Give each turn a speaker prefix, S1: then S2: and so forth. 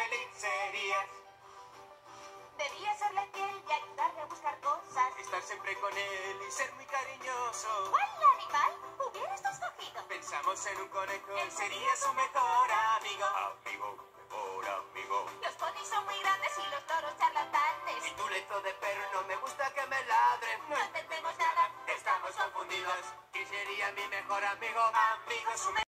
S1: feliz serías.
S2: Debía serle fiel y ayudarle a buscar cosas.
S1: Estar siempre con él y ser muy cariñoso.
S2: ¿Cuál animal hubieras tú escogido?
S1: Pensamos en un conejo, él sería su mejor amigo. Amigo, mejor amigo.
S2: Los ponis son muy grandes y los toros charlatanes.
S1: Y tu lezo de perro no me gusta que me ladren.
S2: No entendemos nada.
S1: Estamos confundidos. ¿Quién sería mi mejor amigo? Amigo, su